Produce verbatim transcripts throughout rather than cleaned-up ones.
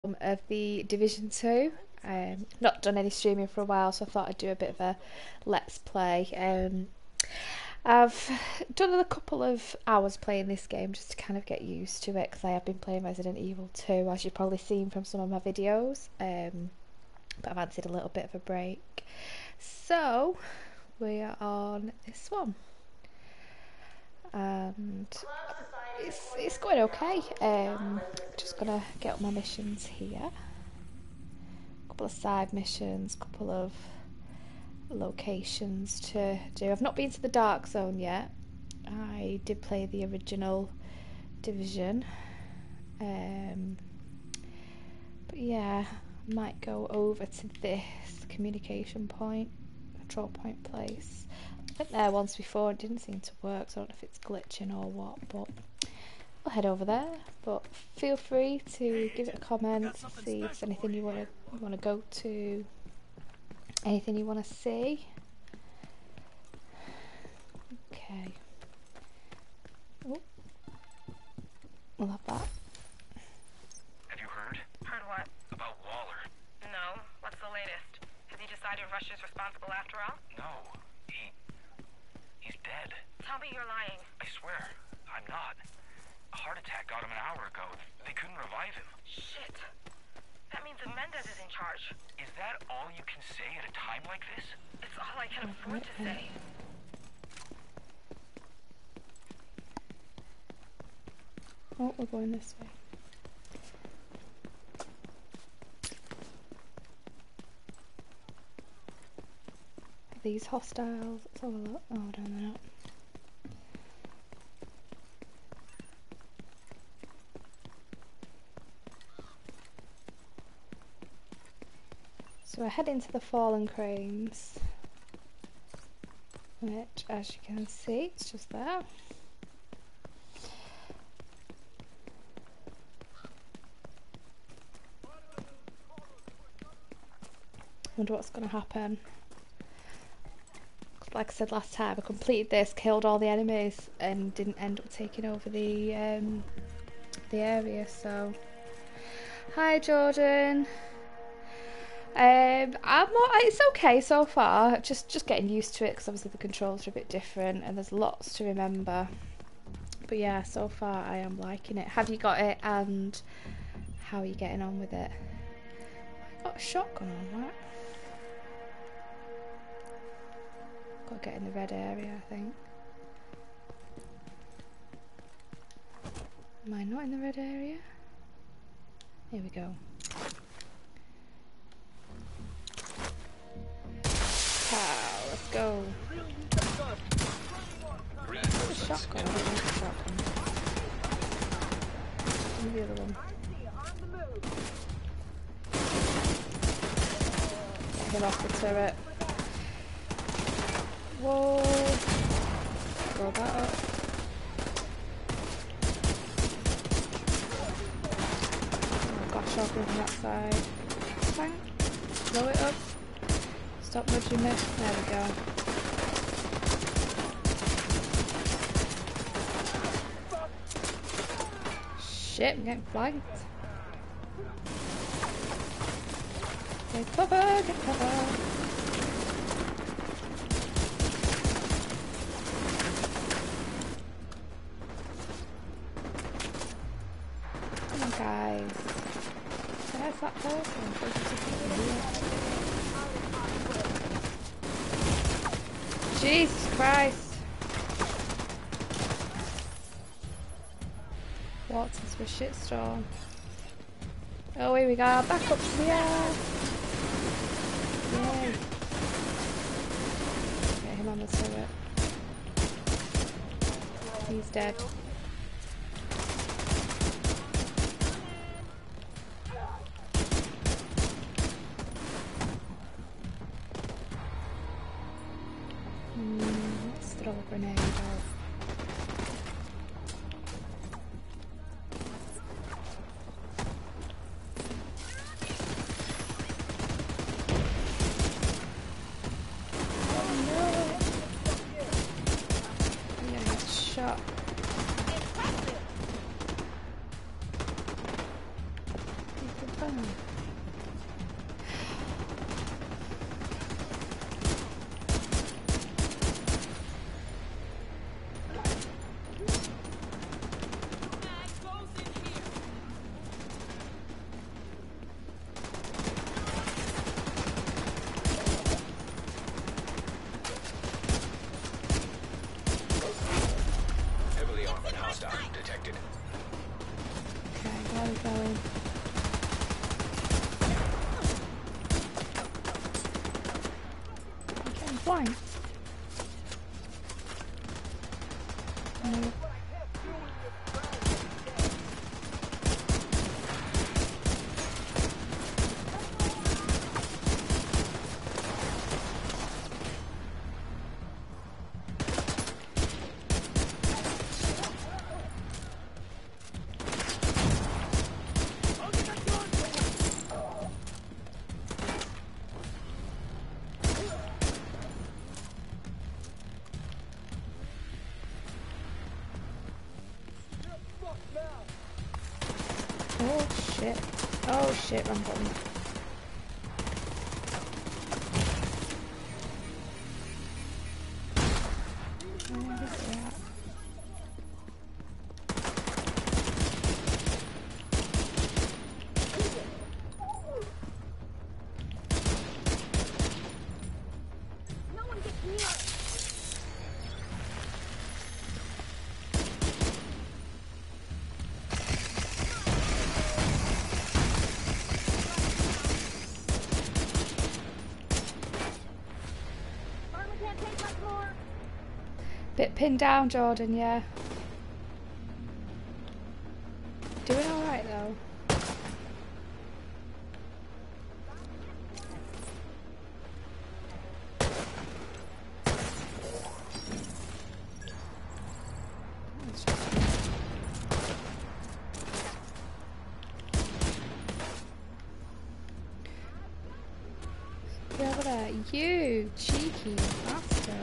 of the Division two. Um, not done any streaming for a while, so I thought I'd do a bit of a let's play. Um, I've done a couple of hours playing this game just to kind of get used to it, because I have been playing Resident Evil two, as you've probably seen from some of my videos, um, but I've fancied a little bit of a break. So we are on this one, and it's, it's going okay. Um, just gonna get up my missions here. Couple of side missions, couple of locations to do. I've not been to the Dark Zone yet. I did play the original Division, um, but yeah, I might go over to this communication point, control point place. I've been there once before, it didn't seem to work, so I don't know if it's glitching or what, but I'll head over there. But feel free to give it a comment, see if there's anything you want to want to go to, anything you want to see. Okay. Oh, we'll have that. Have you heard? Heard what? About Waller. No. What's the latest? Has he decided Russia's responsible after all? No. He... he's dead. Tell me you're lying. I swear. I'm not. A heart attack got him an hour ago. They couldn't revive him. Shit. That means that Mendez is in charge. Is that all you can say at a time like this? It's all I can afford to say. Oh, we're going this way. Are these hostiles? Let's have a look. Oh, no, they're not. So we're heading to the Fallen Cranes, which, as you can see, it's just there. Wonder what's going to happen. Like I said last time, I completed this, killed all the enemies, and didn't end up taking over the um, the area. So, hi Jordan. Um, I'm not, it's okay so far. Just just getting used to it, because obviously the controls are a bit different, and there's lots to remember. But yeah, so far I am liking it. Have you got it, and how are you getting on with it? I got a shotgun on that. Got to get in the red area, I think. Am I not in the red area? Here we go. Pow, let's go. What's a shotgun? I don't want a shotgun. Give me the other one. Get him off the turret. Whoa! Blow that up. Oh gosh, I'll go from that side. Bang! Blow it up. Stop nudging me. There we go. Shit, I'm getting flanked. Get cover, get cover. Guys, there's that person. Jesus Christ! What's this for shitstorm? Oh, here we go. Back up here. Yay! Get him on the turret. He's dead. Throw a grenade out. Oh no! I'm gonna get shot. He's the Heavily armored hostile detected. Okay, where are we going? I'm getting flanked. No. Oh shit. Oh shit, wrong button. Where is it at? Bit pinned down, Jordan, yeah. Doing alright though. It's just- Get over there, you cheeky bastard.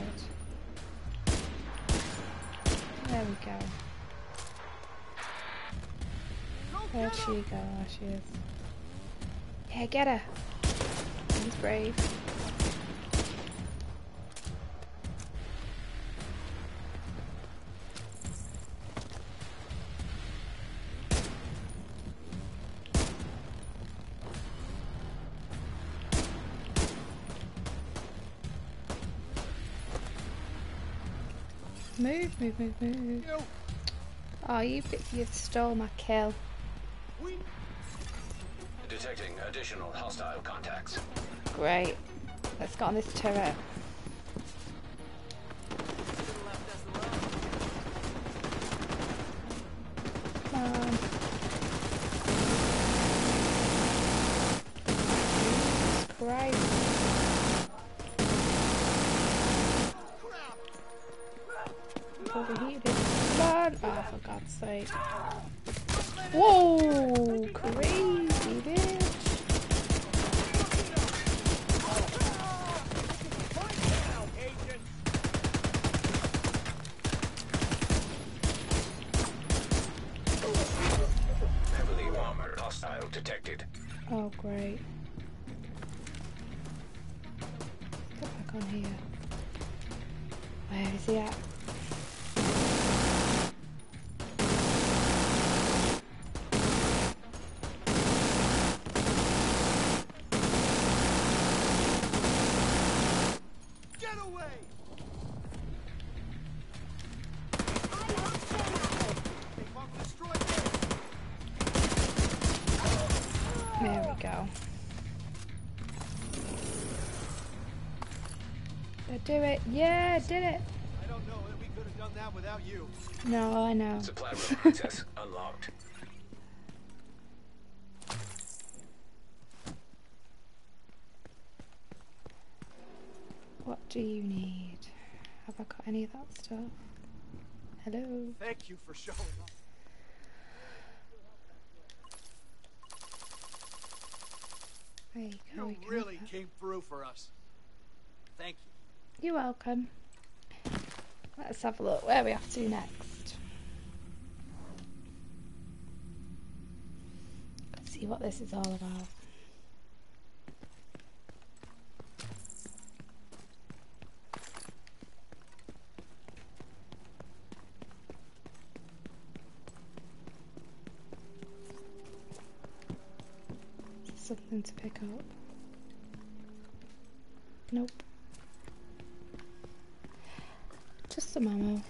There we go. Where'd she go? There she is. Yeah, get her. He's brave. Move, move, move, move. Oh, you you stole my kill. Detecting additional hostile contacts. Great. Let's get on this turret. Come on. Jesus Christ. Overheated. Come on. Oh, for God's sake. Whoa! Crazy, bitch. Heavily armored hostile detected. Oh, great. Get back on here. Where is he at? There we go. Did I do it? Yeah, I did it. I don't know that we could have done that without you. No, I know. Supply room access unlocked. What do you need? Have I got any of that stuff? Hello? Thank you for showing up. There you go. You we can really have that. came through for us. Thank you. You're welcome. Let's have a look where we have to next. Because see what this is all about. Something to pick up. Nope. Just some ammo.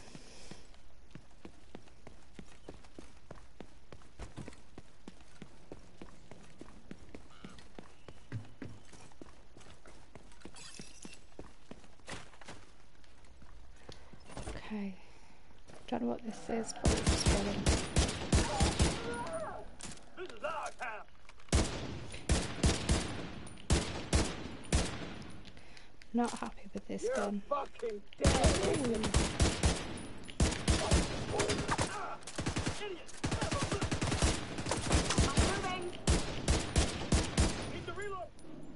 Okay. Don't know what this is, but we're just going. This is our town. Not happy with this You're gun. fucking dead. Ooh. Ah, idiot. Need to reload.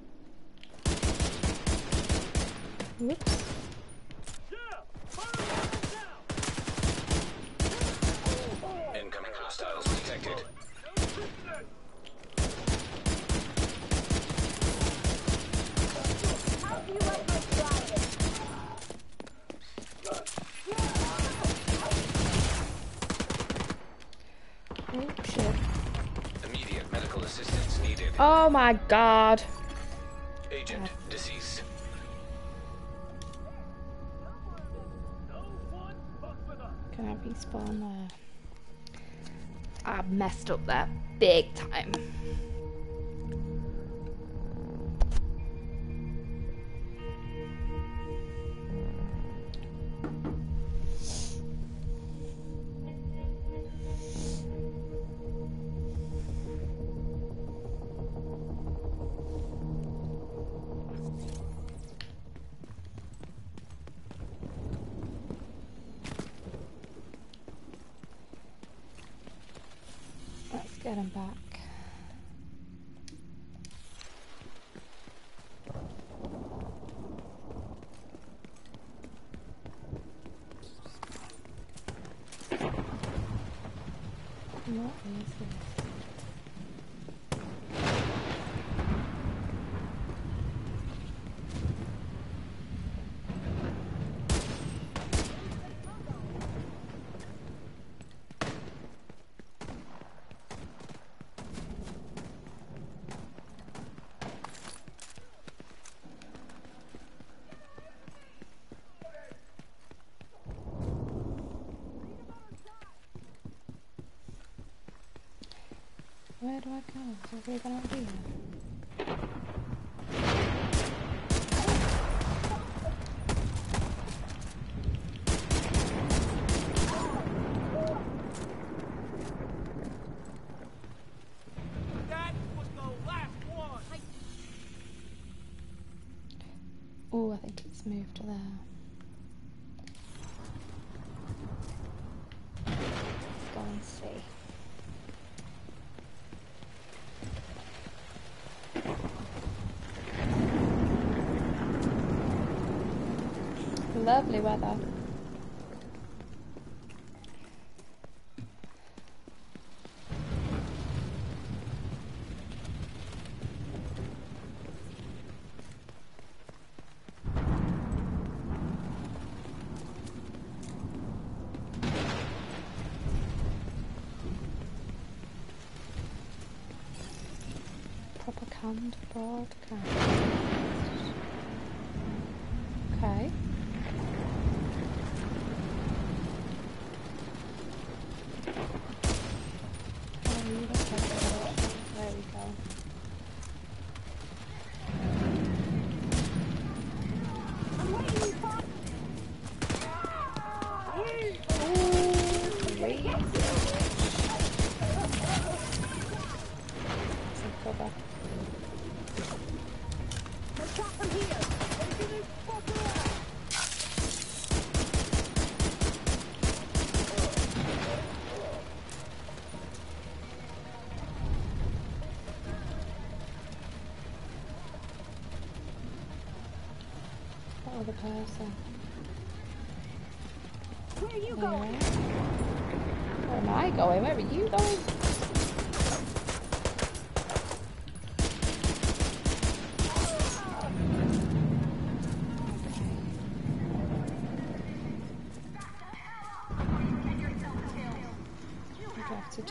Whoops. Yeah. Fire down. Incoming hostiles detected. No prisoners. How do you like my driving? Oh shit. Immediate medical assistance needed. Oh my god. Agent deceased. No one fuck with us. Can I respawn there? I messed up there big time. Let's get him back. What is this? Where do I go? What are we gonna do? That was the last one. Oh, I think it's moved to there. Let's go and see. Lovely weather. Proper canned broadcast. Okay. Oh, you look like that. There we go. Ooh, great. Some cover. Let's shot from here. Taking this fucker out. What other person? Where are you There. going? Where am I going? Where are you going?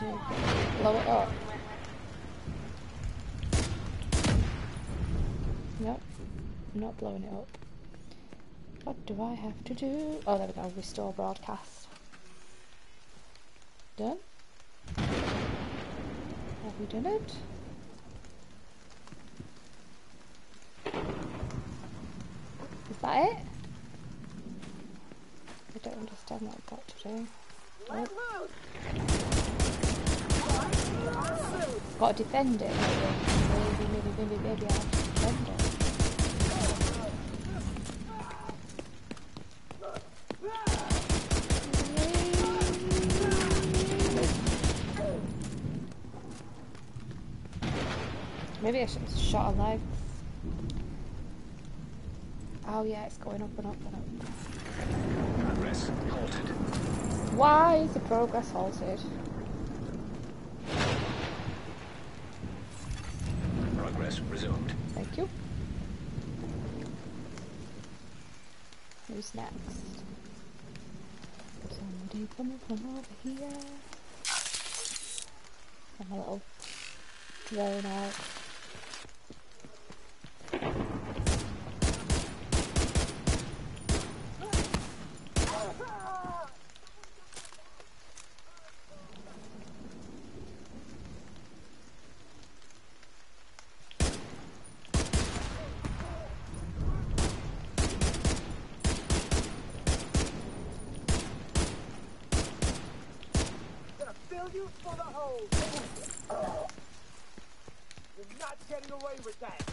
do? Blow it up? Nope, I'm not blowing it up. What do I have to do? Oh, there we go. Restore broadcast. Done? Have we done it? Is that it? I don't understand what I've got to do. Oh. Got to defend it. Maybe, maybe, maybe, maybe I have to defend it. Maybe I should have shot a leg. Oh yeah, it's going up and up and up. Progress halted. Why is the progress halted? Progress resumed. Thank you. Who's next? Somebody coming from over here. I'm a little drone out. You for the hole. You're not getting away with that.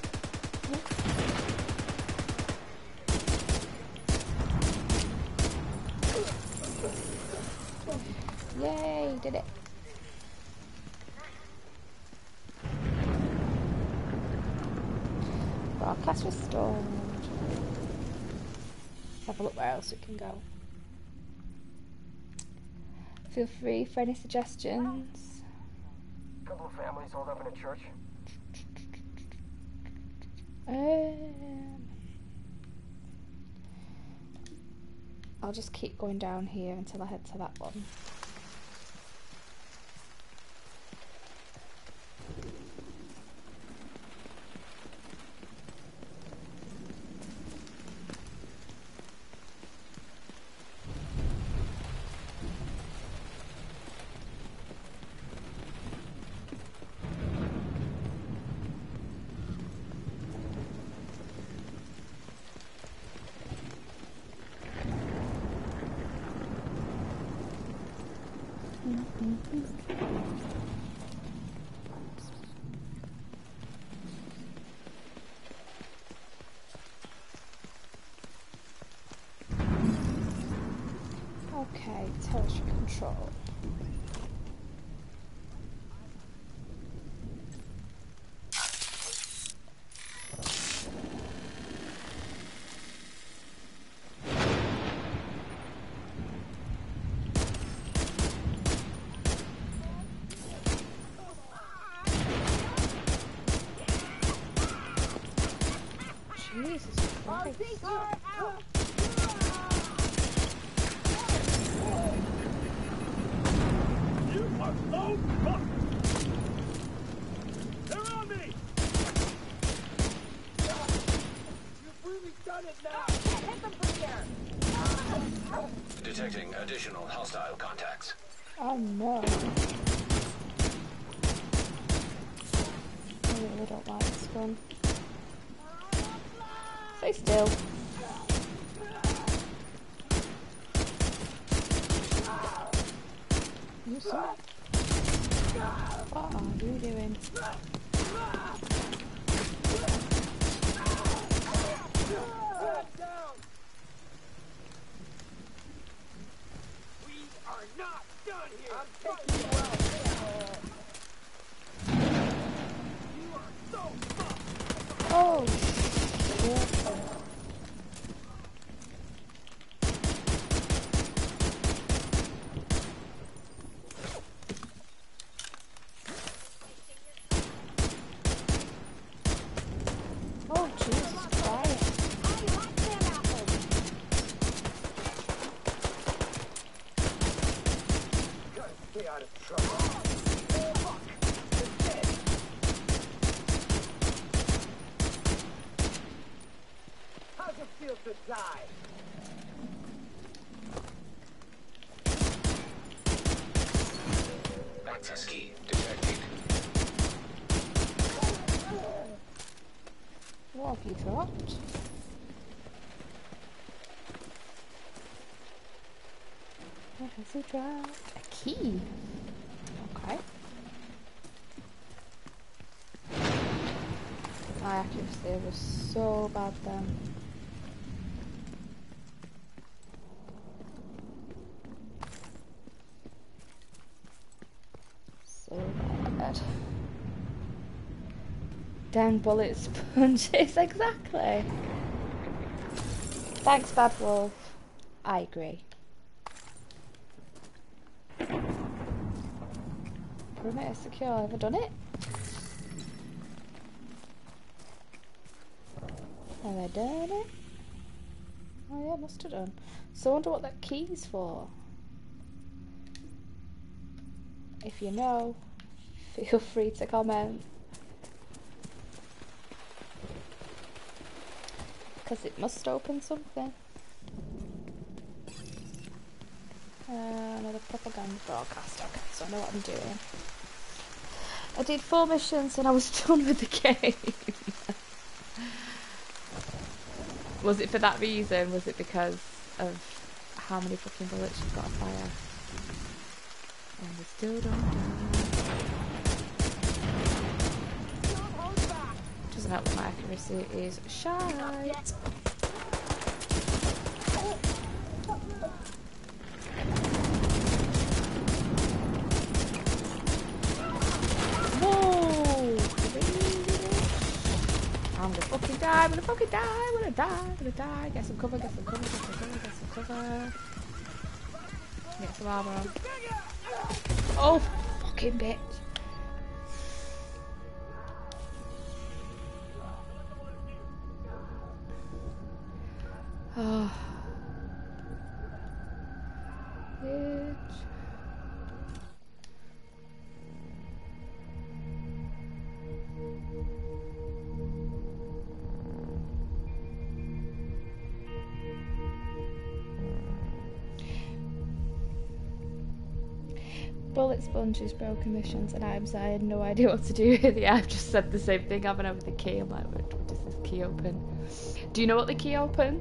Yay, did it. Broadcast restored. Have a look where else we can go. Feel free for any suggestions. A couple of families holed up in a church. Um, I'll just keep going down here until I head to that one. Okay, territory control. Jesus Christ. You are so fucked. They're on me. You've really done it now. Hit them from here. Detecting additional hostile contacts. Oh no. I really don't like this one. Stay still. You suck. What are you doing? We are not done here. I'm taking you out. You are so fucked. Oh shit. Oh Jesus Christ. Stay out of trouble. inside. Access key detected. What have you dropped? What has he dropped? A key. Okay. My accuracy was so bad then. So bad. Dang bullet sponges, exactly. Thanks, Bad Wolf. I agree. Perimeter secure. Have I done it? Have I done it? Oh yeah, must have done. So I wonder what that key's for. If you know, feel free to comment. Because it must open something. Uh, another propaganda broadcast. Okay, so I know what I'm doing. I did four missions and I was done with the game. Was it for that reason? Was it because of how many fucking bullets you've got to fire? And we still don't die. Doesn't help that my accuracy is shite. I'm gonna fucking die, I'm gonna fucking die, I'm gonna die, I'm gonna die. Get some cover, get some cover, get some cover, get some cover. Get some armor on. Oh, fucking bitch. Oh. Bitch. Bullet sponges, broken missions, and items. I had no idea what to do with it. I've just said the same thing. I've been over the key. I'm like, what, what does this key open? Do you know what the key opens?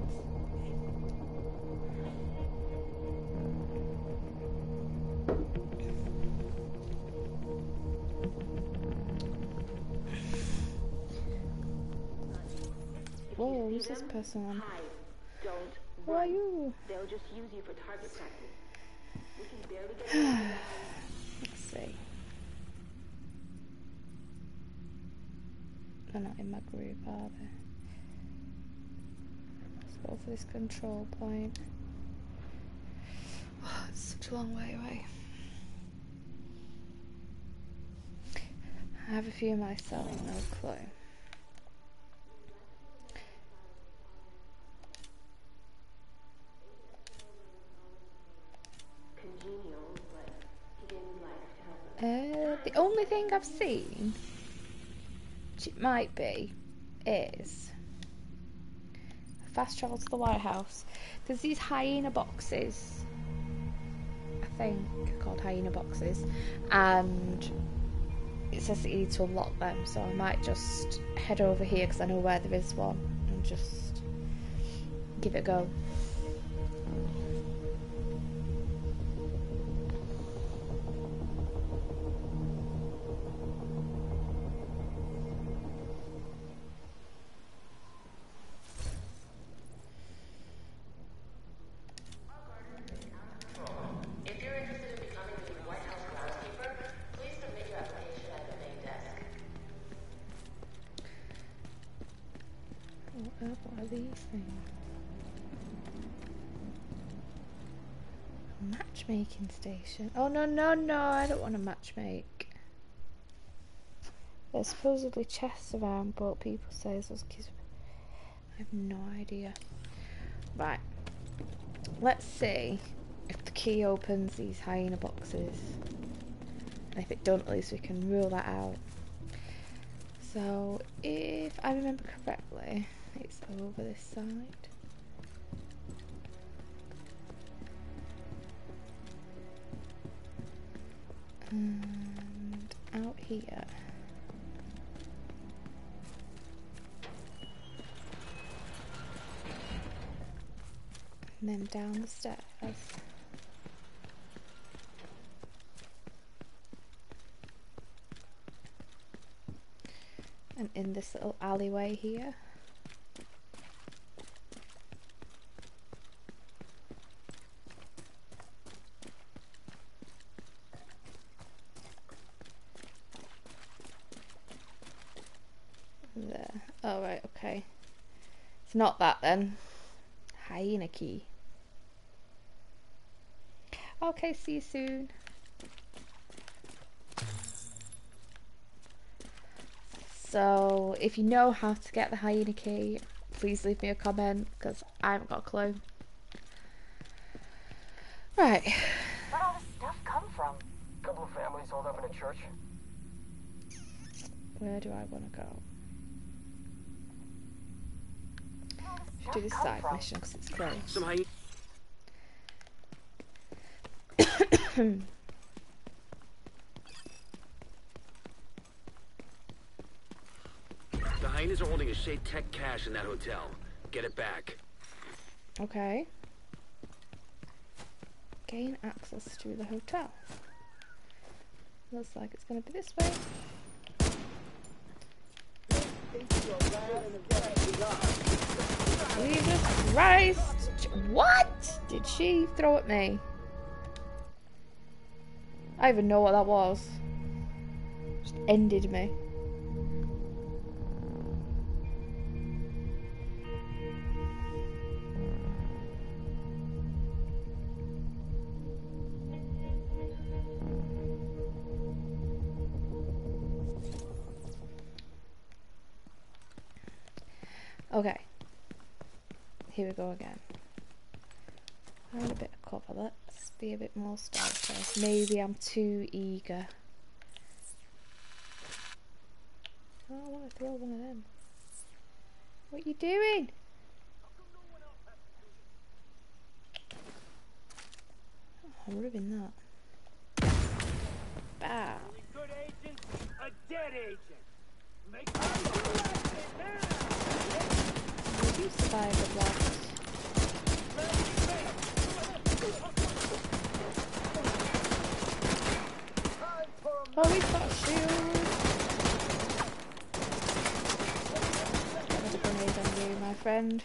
Whoa, who's this person? Don't Who are you? They'll just use you for target practice. We can barely get away. Let's see. They're not in my group, are they? Let's go for this control point. Oh, it's such a long way away. I have a few myself, no clue. Uh, the only thing I've seen, which it might be, is a fast travel to the White House. There's these hyena boxes, I think, called hyena boxes, and it says that you need to unlock them, so I might just head over here because I know where there is one and just give it a go. What are these things? A matchmaking station. Oh no no no! I don't want to matchmake. There's supposedly chests around, but people say those kids. I have no idea. Right. Let's see if the key opens these hyena boxes. And if it don't, at least we can rule that out. So, if I remember correctly, it's over this side. And out here. And then down the stairs. And in this little alleyway here. There. Oh right, okay. It's not that then. Hyena key. Okay, see you soon. So, if you know how to get the hyena key, please leave me a comment, because I haven't got a clue. Right. Where'd all this stuff come from? A couple of families holed up in a church. Where do I want to go? Where'd all this Should do this stuff come side from? mission because it's close. Some hyena. The hyenas are holding a Shade Tech cache in that hotel. Get it back. Okay. Gain access to the hotel. Looks like it's going to be this way. Jesus Christ! What did she throw at me? I don't even know what that was. Just ended me. Okay. Here we go again. Find a bit of cover. Let's be a bit more stealthy. Maybe I'm too eager. Oh, I want to throw one of them. What are you doing? Oh, I'm ruining that. Bow. Good agent, a dead agent. Make it now. Did you survive the blast? Oh, we've got a shield. Got a grenade on you, my friend.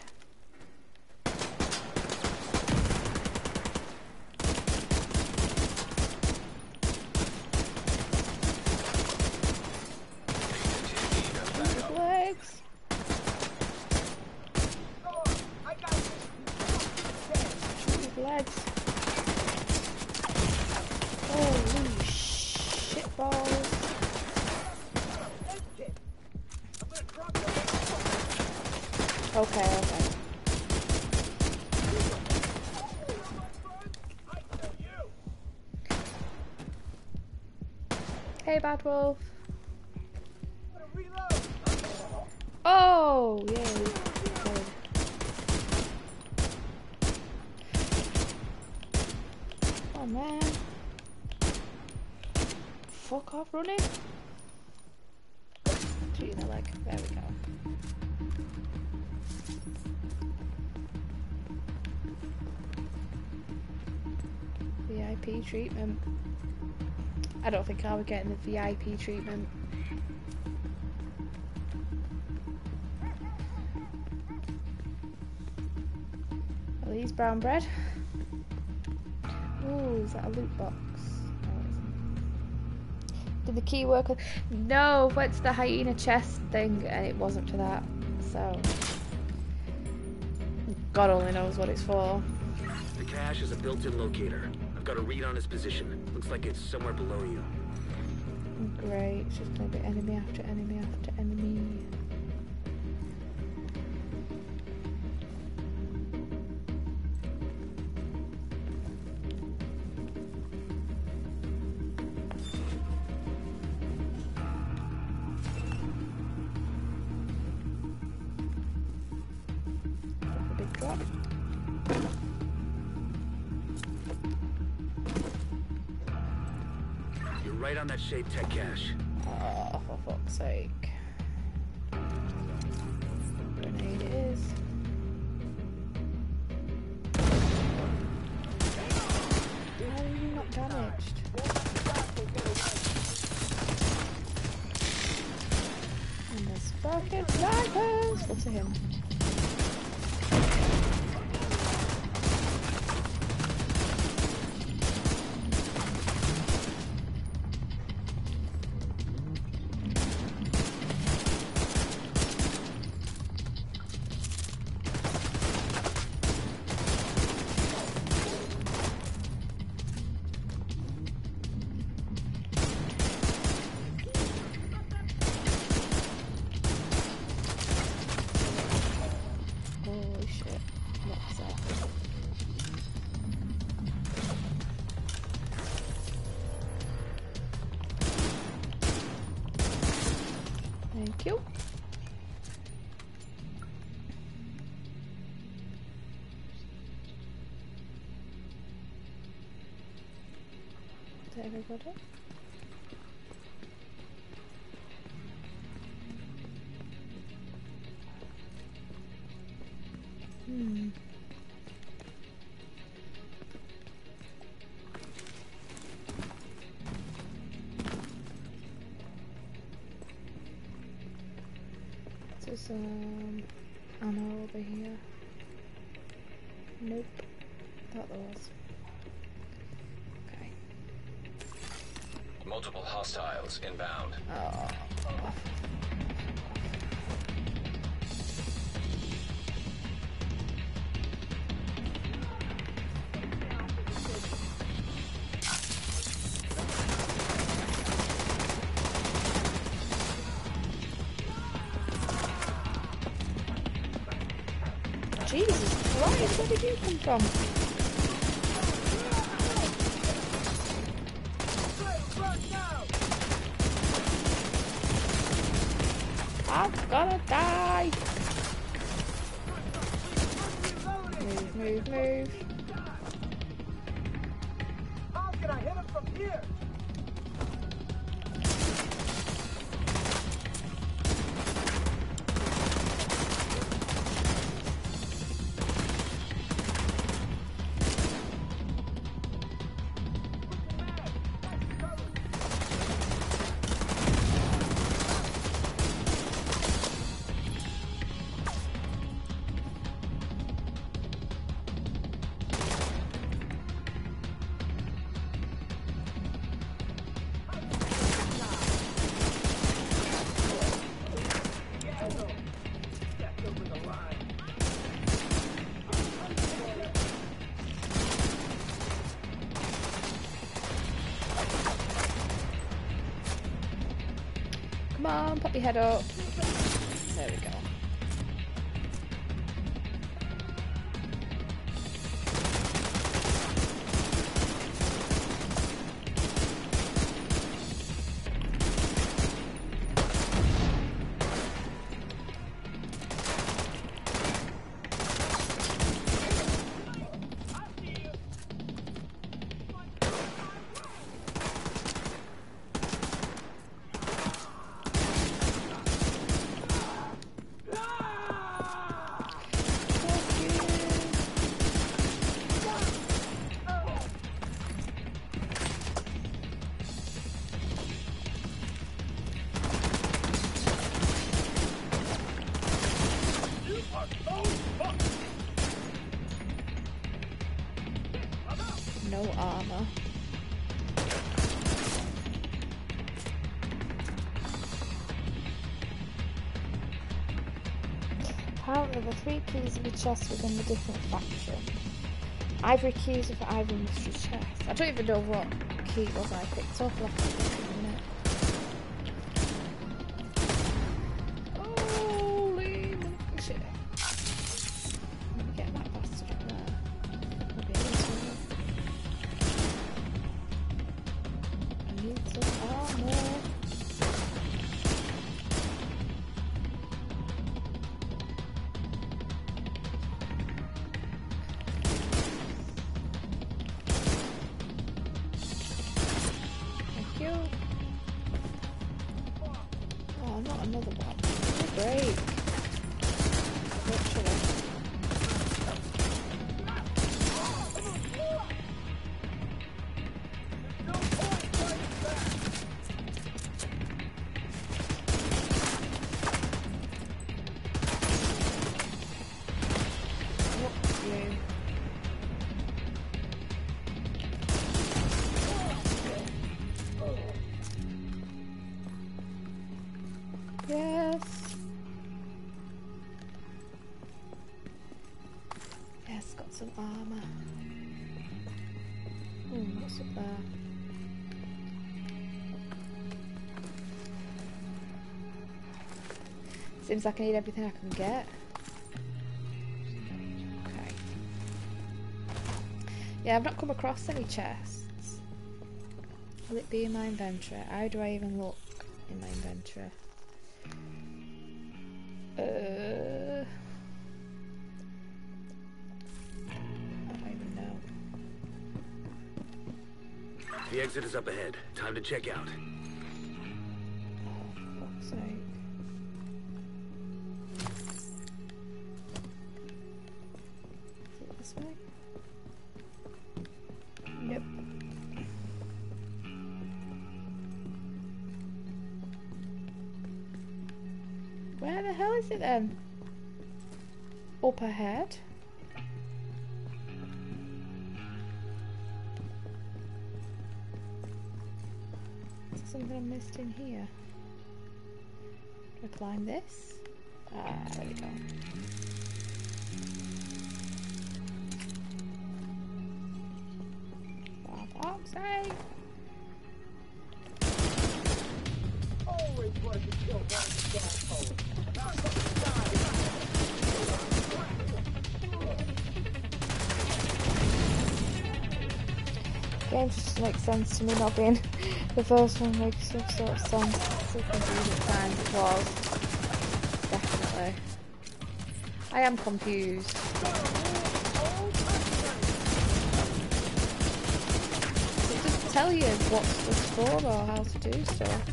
His legs. His legs. Holy shit balls. Okay, okay. Hey, Bad Wolf. Oh, yay. Good. Oh, man. Fuck off running. Shoot in the leg. There we go. V I P treatment. I don't think I would get in the V I P treatment. Are these brown bread? Ooh, is that a loot box? No, it isn't. Did the key work? On... No, went to the hyena chest thing and it wasn't for that. So, God only knows what it's for. The cache is a built-in locator. I've got a read on his position. Looks like it's somewhere below you. Great, it's just gonna be enemy after enemy after enemy. That's a big drop. right on that shade tech cache. Oh, for fuck's sake. Grenade it is. How are you not damaged? And there's fucking snipers! Look at him. Holy shit. What's that? Thank you. Is that everybody? Hmm. There's um ammo over here. Nope. Thought there was. Okay. Multiple hostiles inbound. Oh. Jesus Christ, where did you come from? I'm gonna die! Move, move, move. How can I hit him from here? Come on, pop your head up. There we go. No armor. Apparently the three keys of the chest within the different faction. Ivory keys of the ivory mystery chest. I don't even know what key it was I picked up. I'll have to look in a minute. Holy shit. Let me get that bastard up there. I'll be able to. I need some armor. Thank you. break. Literally. Yes. Yes, got some armour. Ooh, what's up there? Seems like I need everything I can get. Okay. Yeah, I've not come across any chests. Will it be in my inventory? How do I even look in my inventory? Uh, I don't even know. The exit is up ahead. Time to check out. Oh, for fuck's sake. Is it this way? Nope. Where the hell is it then? Up ahead? Is there something I missed in here? Do I climb this? Ah, there we go. For fuck's sake! Always was to kill one asshole. Game just makes sense to me, not being the first one makes some sort of sense. It's so confusing at times, it was. Definitely. I am confused. It doesn't tell you what stuff's for or how to do stuff.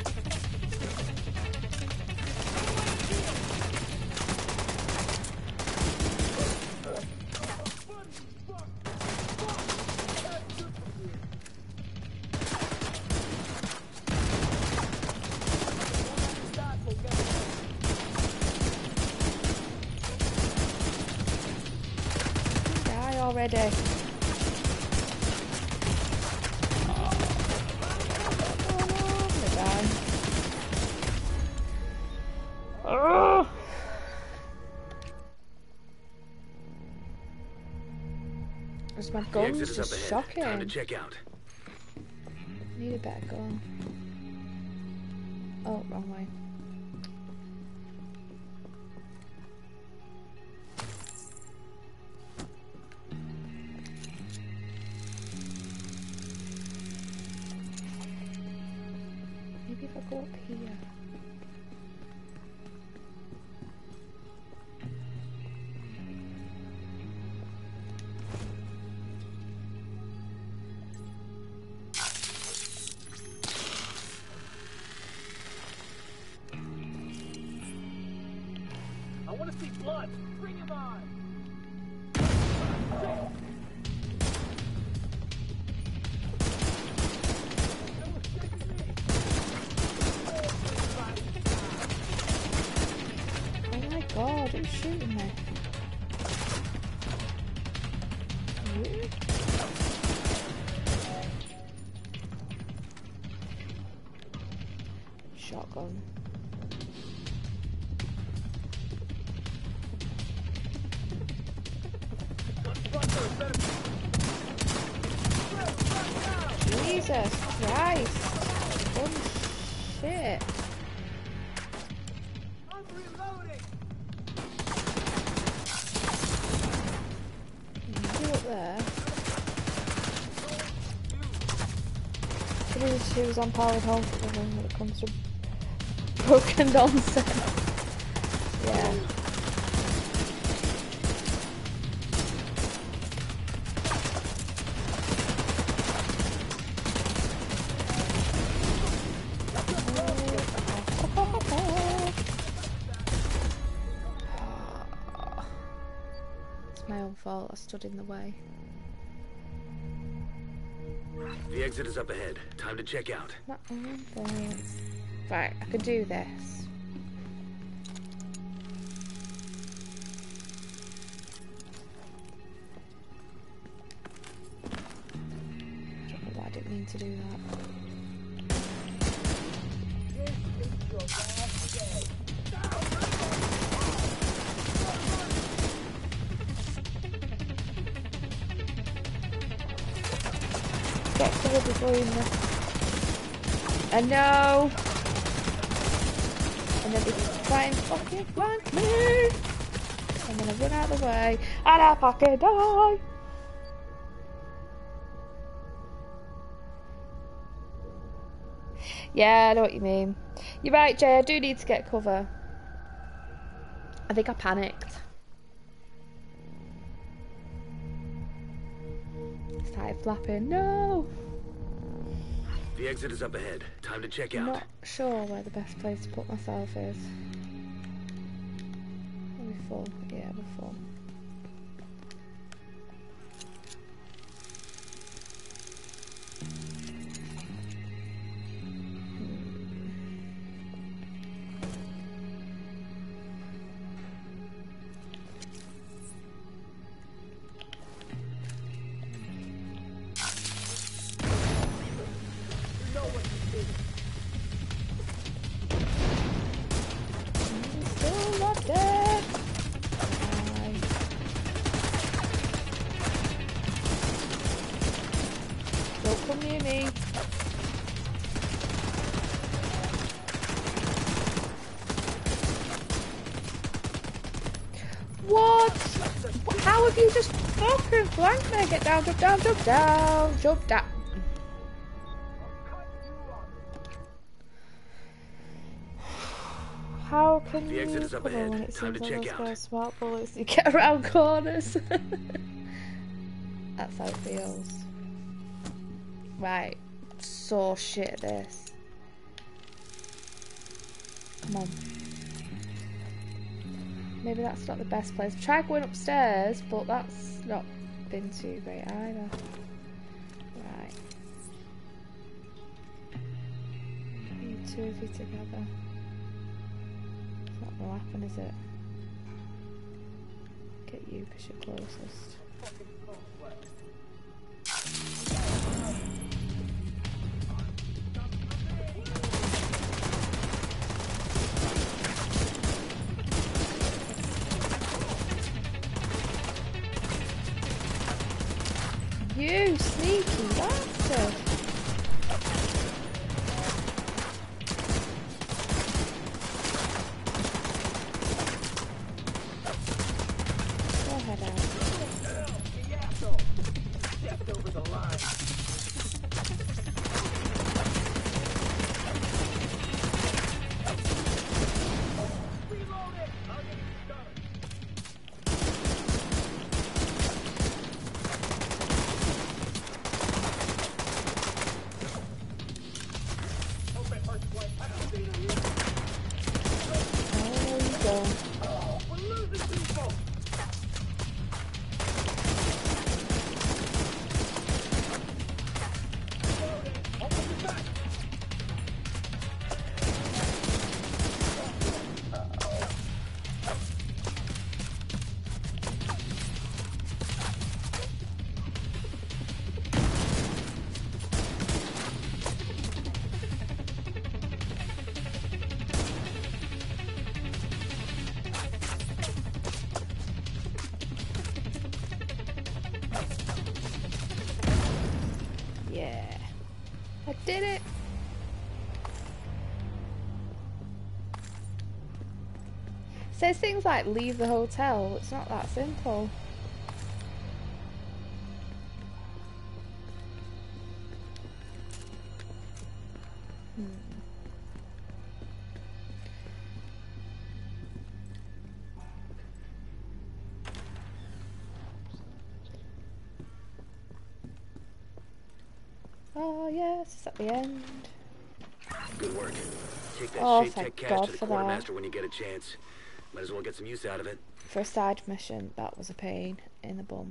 Already. Oh, I'm gonna die. Oh. As my gun's just shocking. Time to check out. Need a better gun. Oh, wrong way. Maybe if I go up here. I want to see blood. Bring him on. Oh my god, who's shooting me? You? Shotgun. Jesus Christ! Holy shit! I'm reloading. You up there? Who's who's on par with home when it comes to broken nonsense? Yeah. It's my own fault. I stood in the way. The exit is up ahead. Time to check out. My own fault. Right, I can do this. I don't know why I didn't mean to do that. Get covered before you miss. I know. And then they try and fucking flank me. I'm gonna run out of the way and I fucking die. Yeah, I know what you mean. You're right, Jay. I do need to get cover. I think I panicked. Started flapping. No. The exit is up ahead. Time to check I'm out. not sure where the best place to put myself is. Are we full? Yeah, we're full. Flank there, get down, jump down, jump down, jump down. How can the exit you is up cover ahead. when it Time seems to like check those out. smart bullets you get around corners? That's how it feels. Right, so shit at this. Come on. Maybe that's not the best place. Try going upstairs, but that's not been too great either. Right. You two of you together. It's not gonna happen, is it? Get you because you're closest. You sneaky bastard! Go ahead out. Stepped over the line. Reload it! I'll get you started. Yeah, I did it. Says things like leave the hotel. It's not that simple. Hmm. Oh yes, it's at the end. Good work. Take that Oh, shade thank tech cash God to the for quartermaster that. when you get a chance. Might as well get some use out of it. For a side mission, that was a pain in the bum.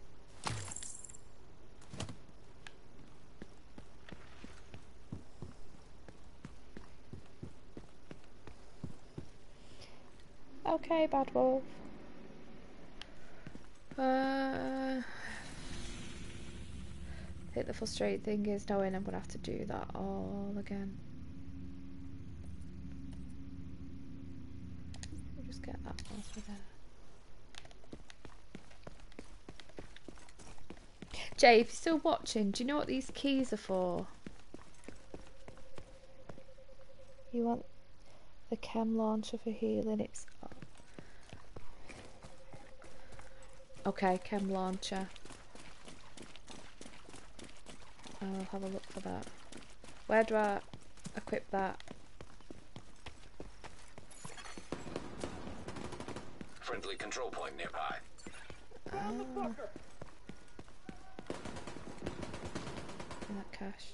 Okay, Bad Wolf. Uh, I think the frustrating thing is knowing I'm going to have to do that all again. We'll just get that whilst we're there. Jay, if you're still watching, do you know what these keys are for? You want the chem launcher for healing? It's okay, chem launcher. I'll have a look for that. Where do I equip that? Friendly control point nearby. Ah. In that cache.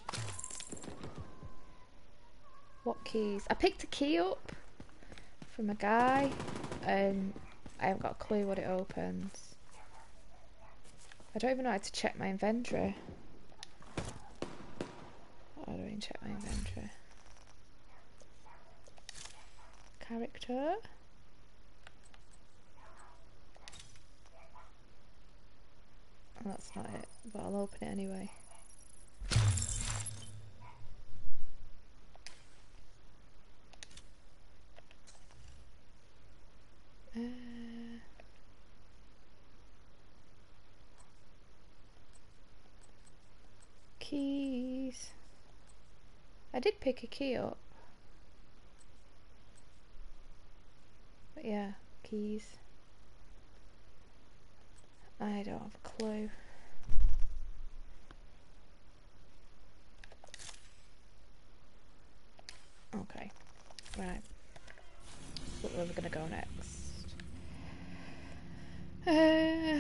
What keys? I picked a key up from a guy and I haven't got a clue what it opens. I don't even know how to check my inventory. I don't even check my inventory. Character. Oh, that's not it, but I'll open it anyway. Uh, keys. I did pick a key up. But yeah, keys. I don't have a clue. Okay, right. Where are we gonna go next? Uh,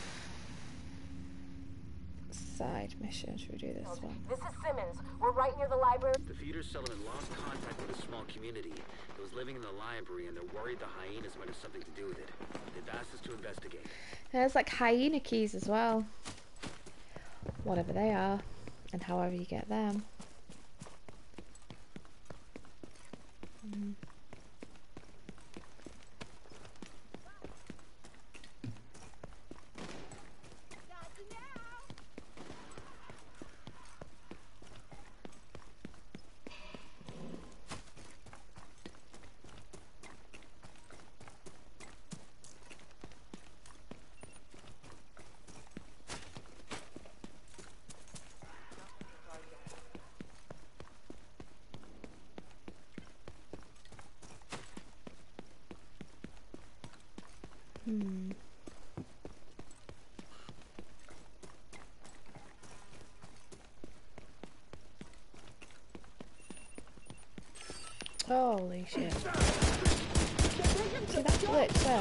side mission. Should we do this one? This is Simmons. We're right near the library. The feeder settlement lost contact with a small community. It was living in the library, and they're worried the hyenas might have something to do with it. They've asked us to investigate. There's like hyena keys as well. Whatever they are, and however you get them. Mm. Hmm. Holy shit. See that glitch there?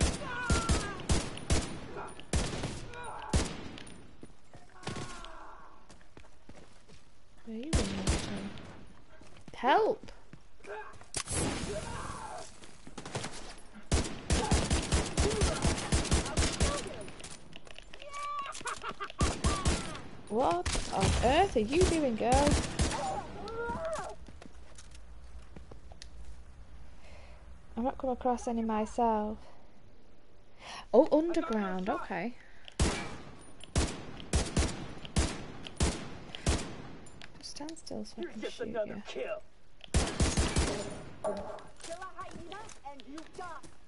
Where are you running to? Help! What on earth are you doing, girl? I've not come across any myself. Oh, underground, okay. Just stand still so I can shoot you. Kill a hyena and you die.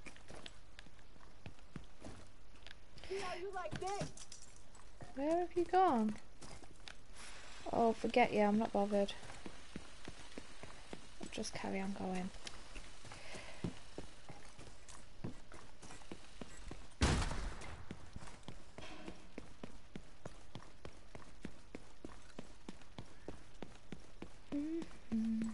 See how you like this? Where have you gone? Oh, forget you, I'm not bothered. I'll just carry on going. Mm-hmm.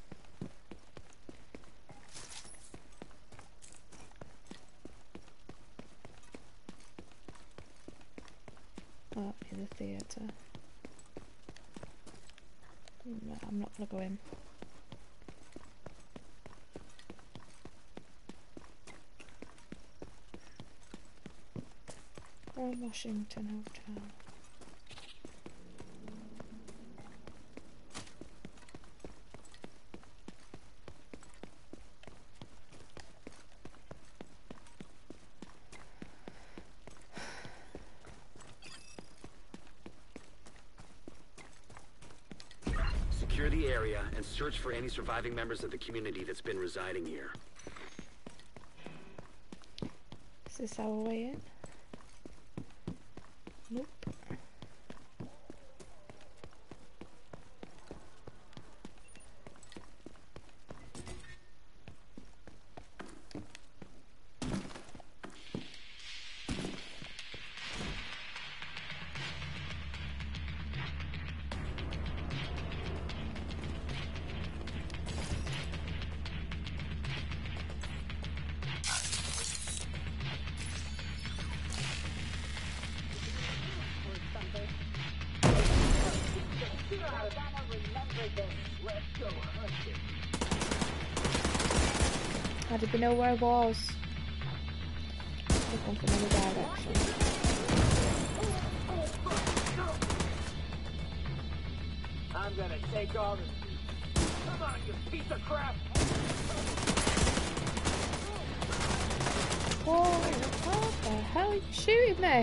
Oh, in the theatre. No, I'm not gonna go in. From Washington Hotel. Secure the area and search for any surviving members of the community that's been residing here. Is this our way in? Nope. I didn't know where I was. Could come from any direction. I'm gonna take all this. Come on, you piece of crap! Whoa, what the hell are you shooting me?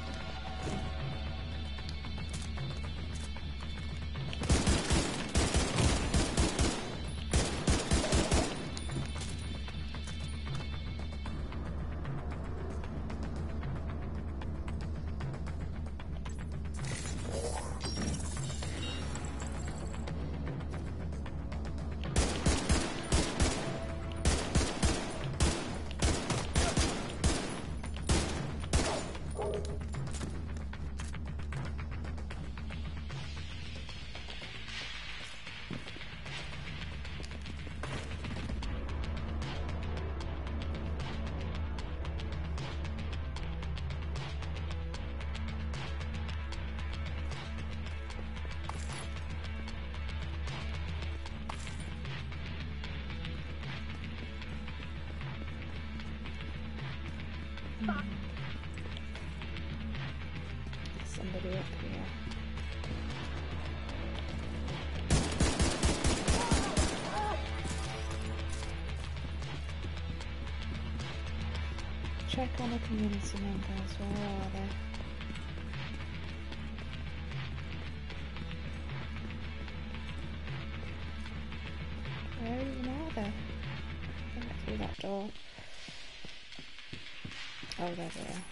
Somebody up here. Check on the community members. Where are they? Where even are they? Get through that door. Oh, there they are.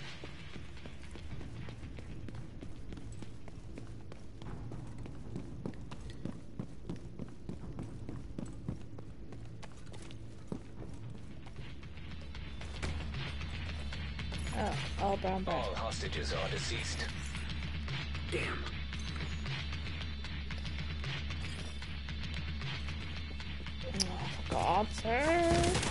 Oh, all brown bread. All hostages are deceased. Damn. Oh, for God's sake.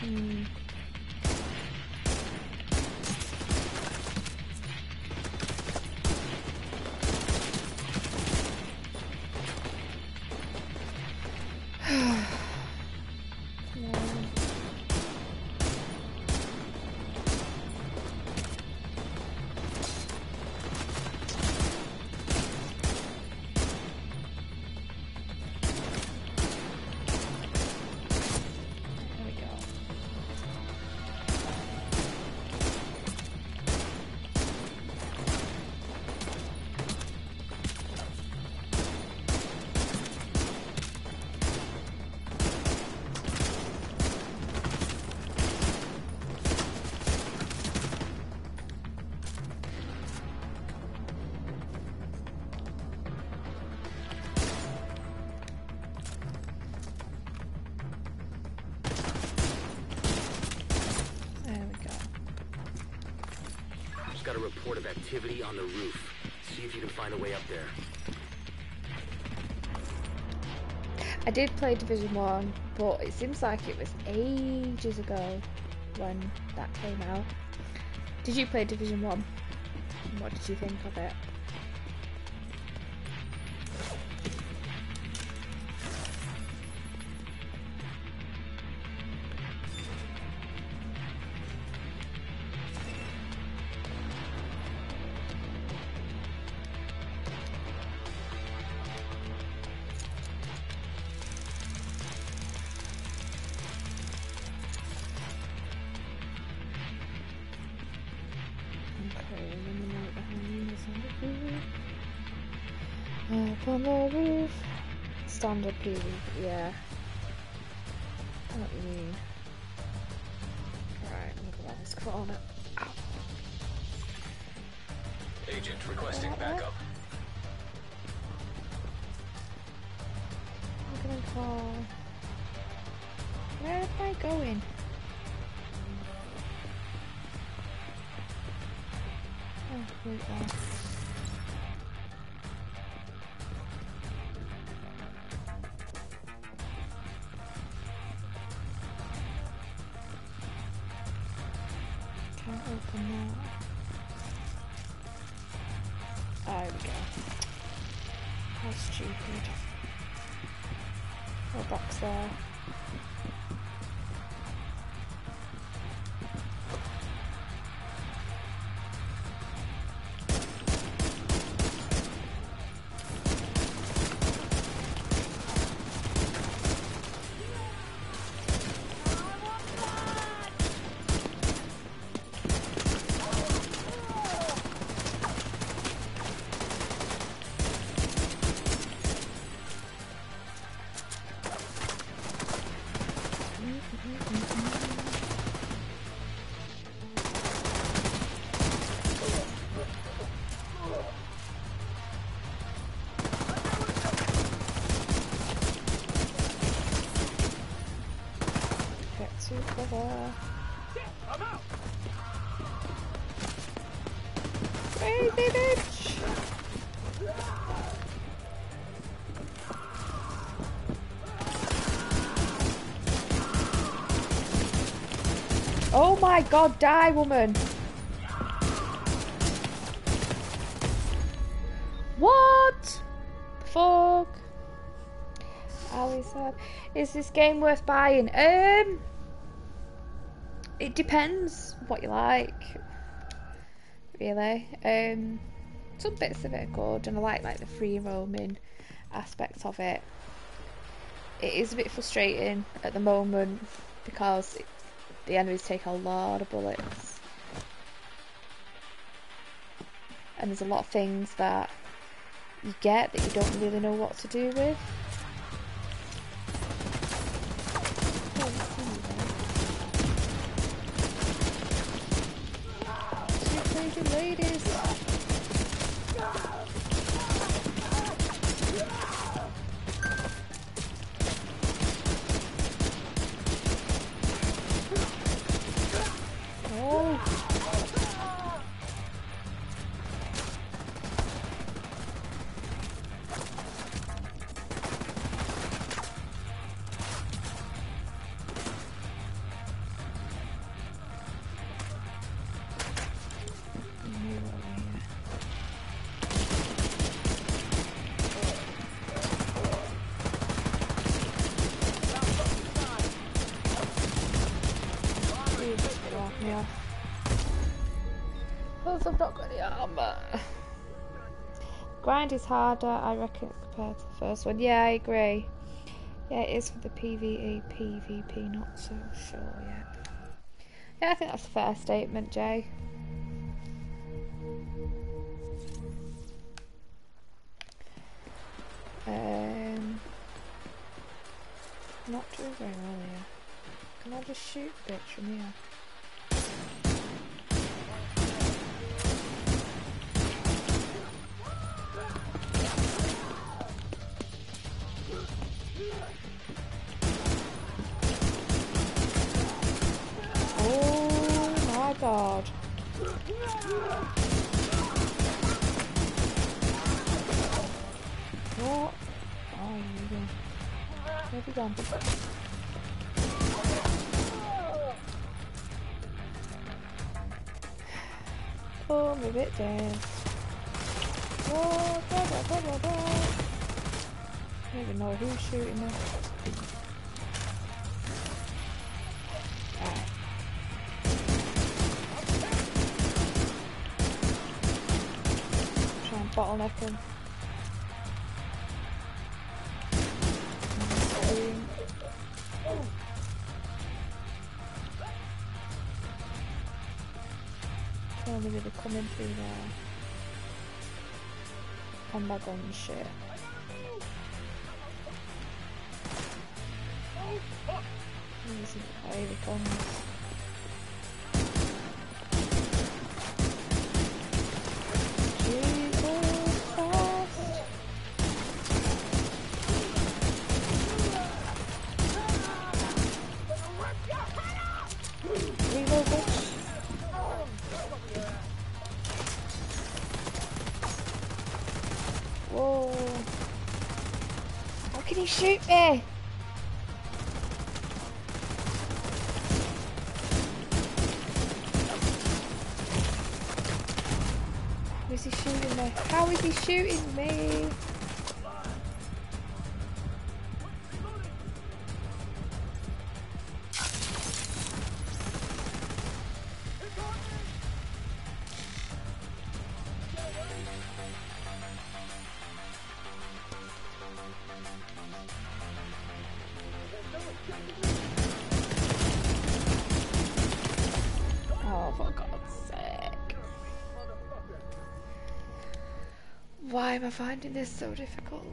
Hmm. Got a report of activity on the roof. See if you can find a way up there. I did play Division one, but it seems like it was ages ago when that came out. Did you play Division one? And what did you think of it? Up on the roof. Standard P V P, yeah. I know what you mean. Right, look at this corner. Ow. Agent requesting backup. I'm gonna call. Where am I going? Oh, wait there. Can't open that. Oh, there we go. How stupid. A box there. Crazy bitch! Oh my god, die, woman! What? Fuck. Ali said, is this game worth buying? Um, it depends what you like, really. Um, some bits of it are good, and I like like the free roaming aspect of it. It is a bit frustrating at the moment because it, the enemies take a lot of bullets, and there's a lot of things that you get that you don't really know what to do with. Two crazy ladies. Oh. Yeah. Plus I've not got any armour. Grind is harder, I reckon, compared to the first one. Yeah, I agree. Yeah, it is for the PvE, PvP, not so sure yet. Yeah, I think that's a fair statement, Jay. Um, not doing very well here. Can I just shoot bitch from here? Oh my god. What? Oh, you go. Where have you gone? Oh, my bit dead. Oh, blah, blah, blah, blah, blah. I don't even know who's shooting me. Alright. Try and bottleneck him. Tell me they're coming through there. On my gun shit. Here he comes. Jesus Christ. Reload, bitch. Whoa. How can he shoot me? How is he shooting me? How is he shooting me? Oh, for God's sake. Why am I finding this so difficult?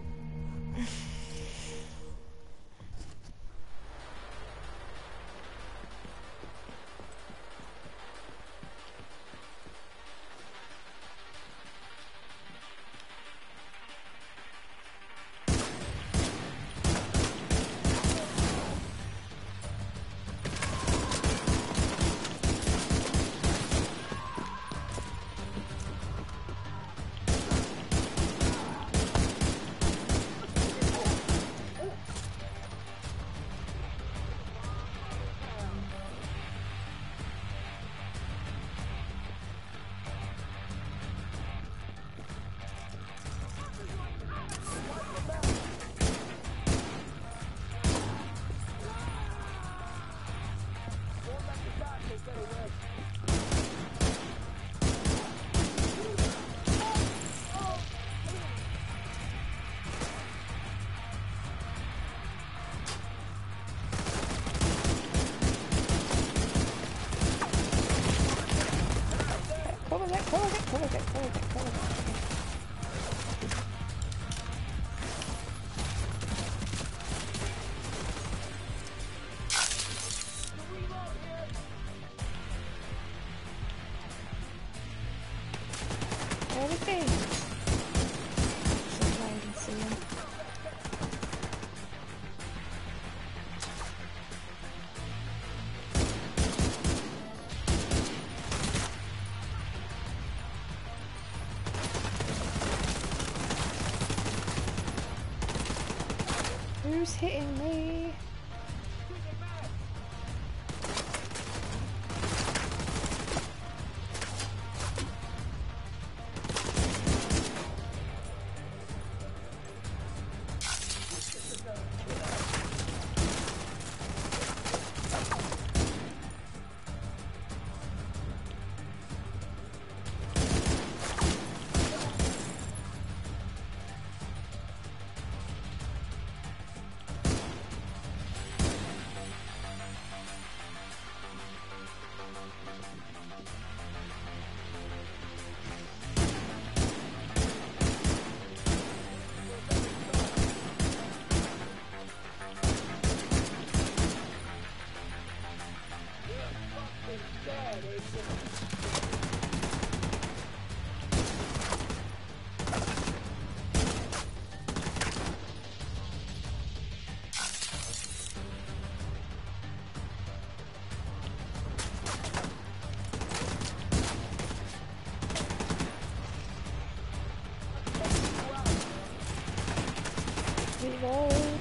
Cover that, cover that, cover that, cover that, cover that. Everything. So I can see him. Who's hitting me? Reload.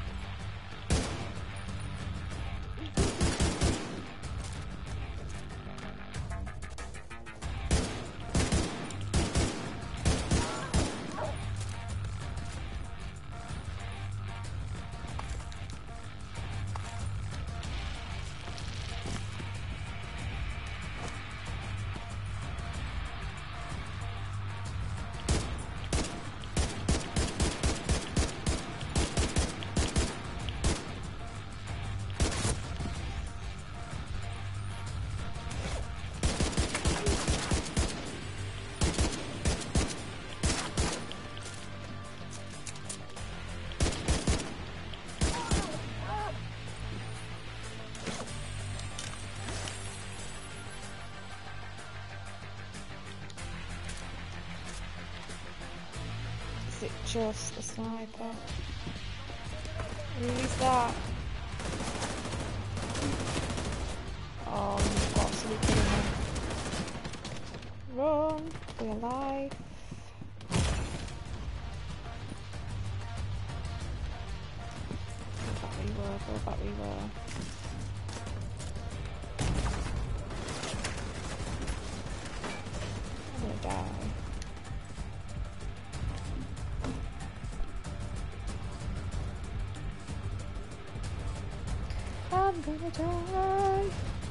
Is it just the sniper? Who's that? Oh, you've got to be kidding me. Run for your life. Go back where you were, go back where you were. I'm gonna die. I'm gonna die.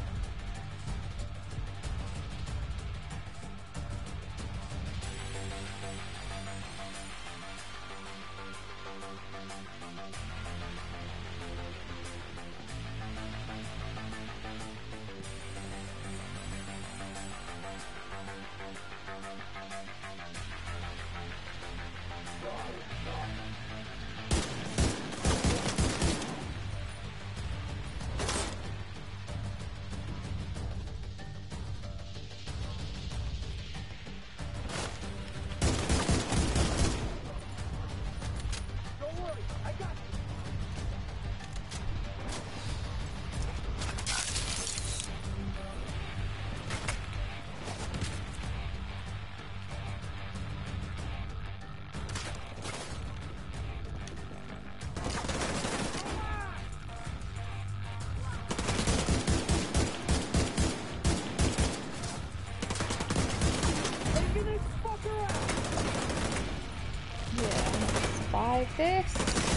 Like this.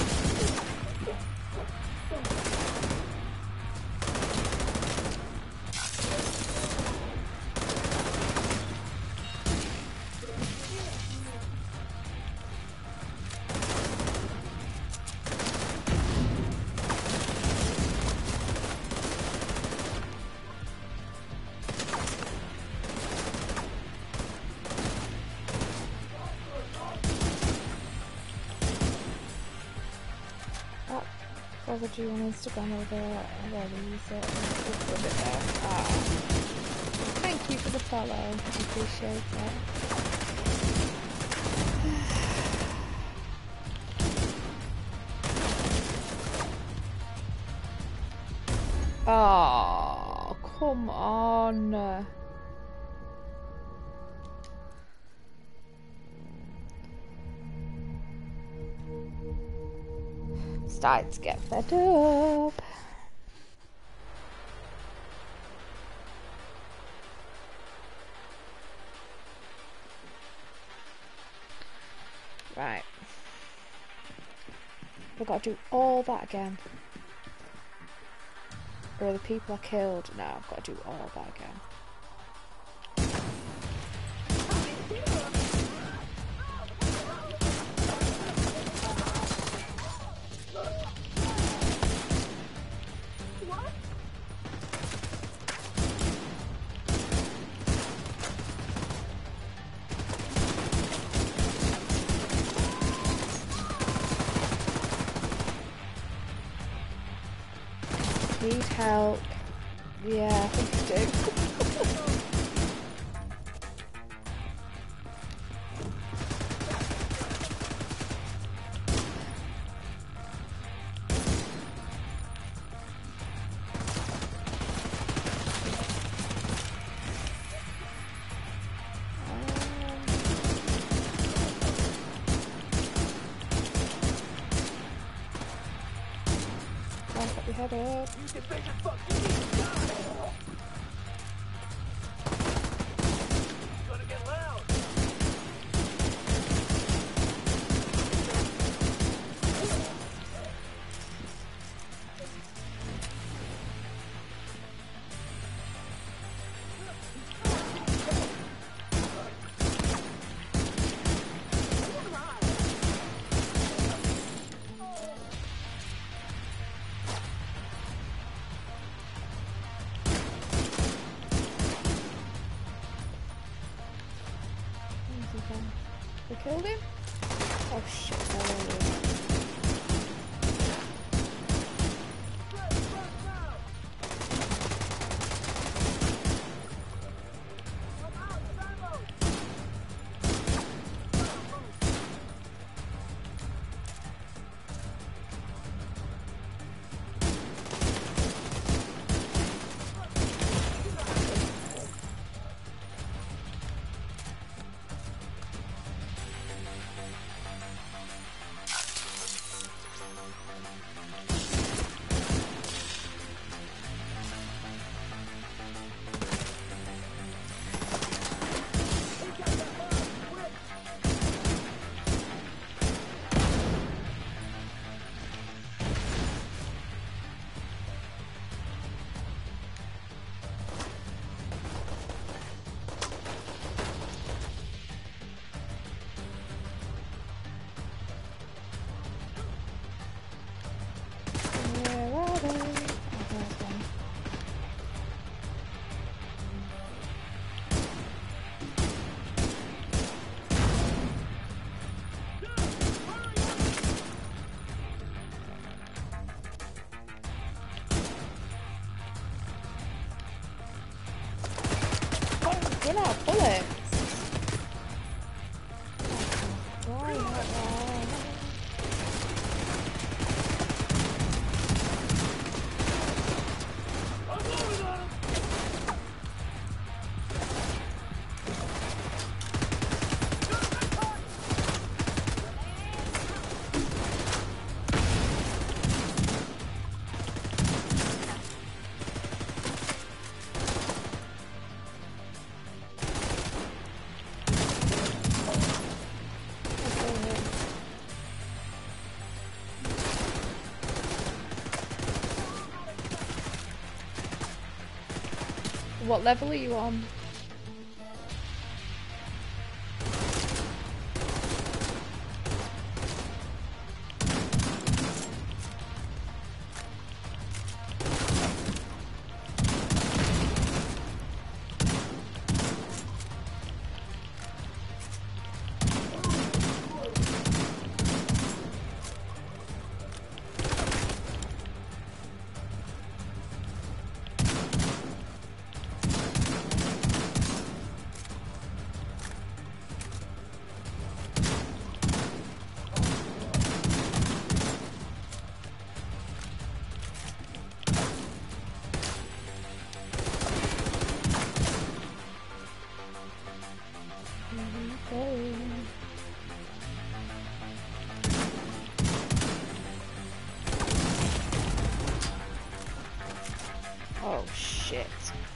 Follow you on Instagram over there. I really use it. Put it there. Ah. Thank you for the follow. I appreciate it. Oh, come on. Starting to get fed up. Right. We've got to do all that again. Or the people I killed. No, I've got to do all that again. Need help. Yeah, I think I do. your head up. You can make it fuck you. It's gonna get loud. We killed him? Oh shit. Oh. Run out of bullets. Why not? What level are you on? Oh shit.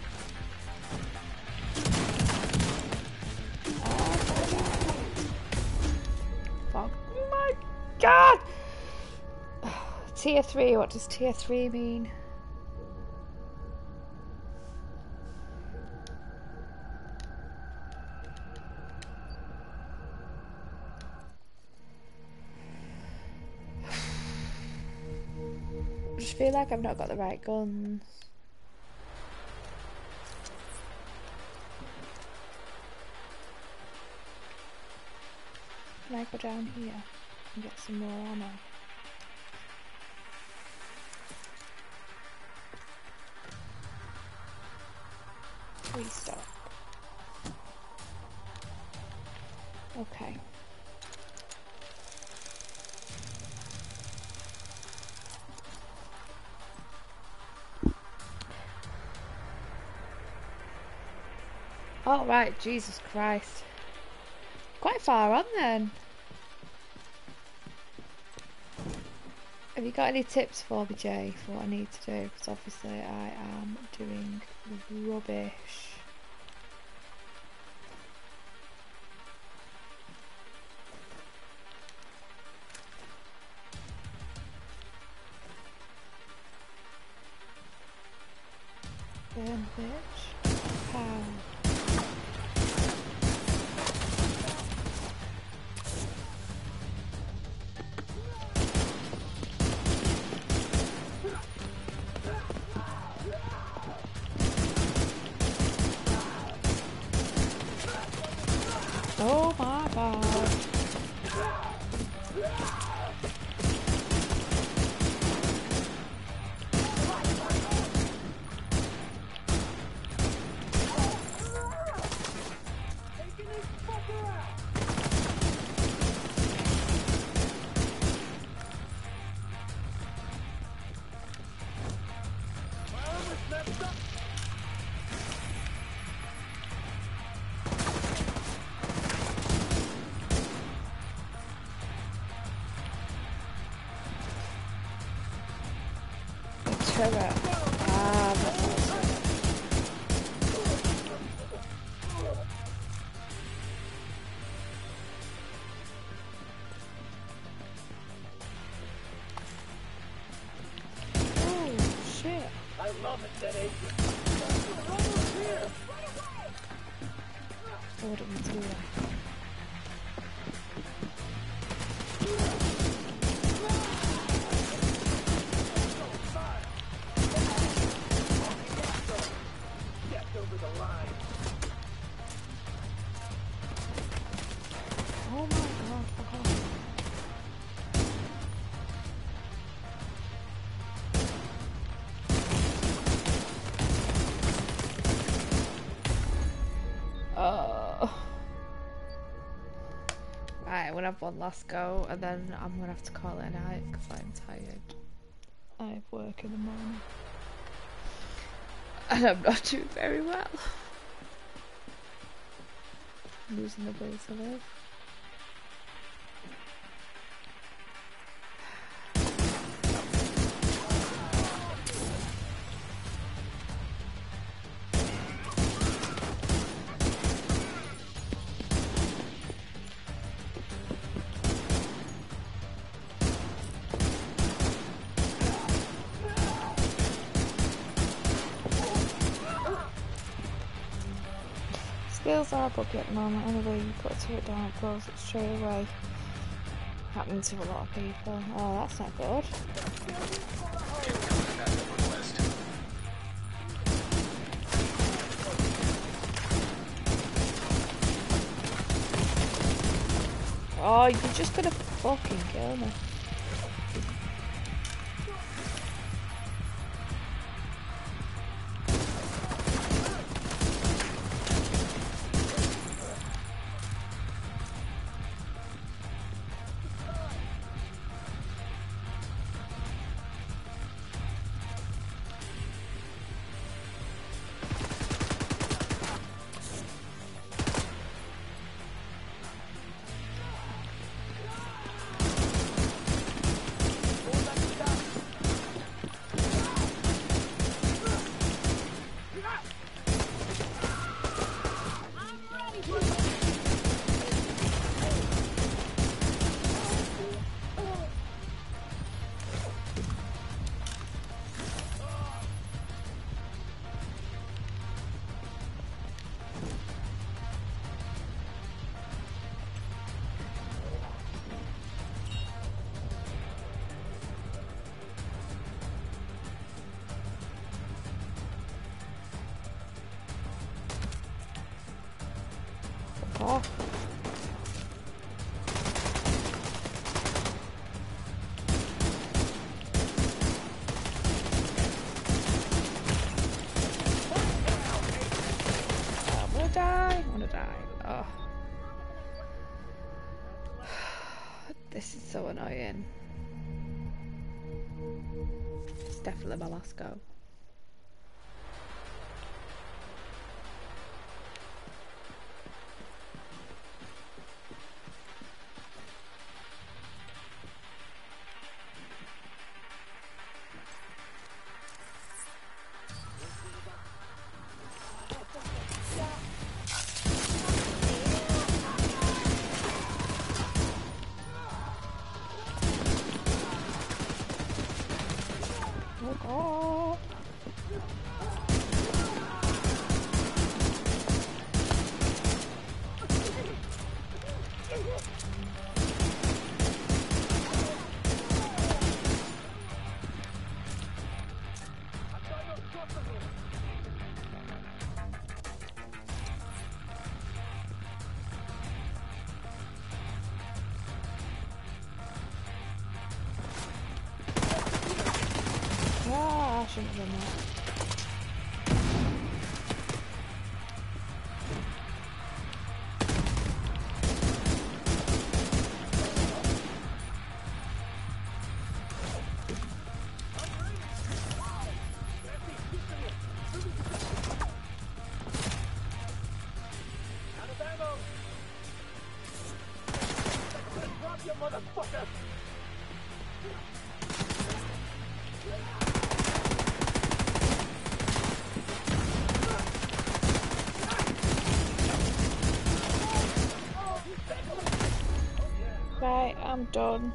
Oh fuck my god! Tier three, what does tier three mean? I just feel like I've not got the right guns. Can I go down here and get some more ammo? Please stop. Okay. Oh right, Jesus Christ. Quite far on then. Have you got any tips for me, Jay, for what I need to do? Because obviously I am doing rubbish. Burn, bitch. Pow. Oh my god. Turret. Ah, that's awesome. Oh, shit. I love it, that agent. I wouldn't want to do that. Oh my god, fuck off. Oh. Right, we'll have one last go and then I'm gonna have to call it a night because I'm tired. I have work in the morning. And I'm not doing very well. I'm losing the will to live. Skills are buggy at the moment. Anyway, you put a turret down, it blows it straight away. Happening to a lot of people. Oh, that's not good. Oh, you're just gonna fucking kill me. Oh. I'm gonna die. I'm gonna die. Oh. This is so annoying. It's definitely my last go. doing that. Right, I'm done.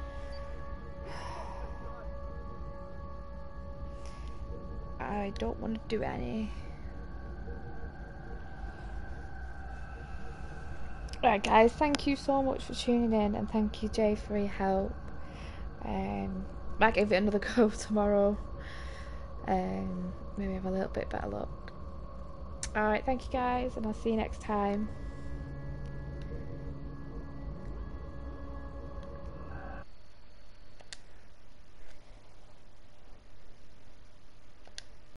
I don't want to do any. Right guys, thank you so much for tuning in, and thank you Jay for your help. Um, might give it another go tomorrow. Um, maybe have a little bit better luck. Alright, thank you guys, and I'll see you next time.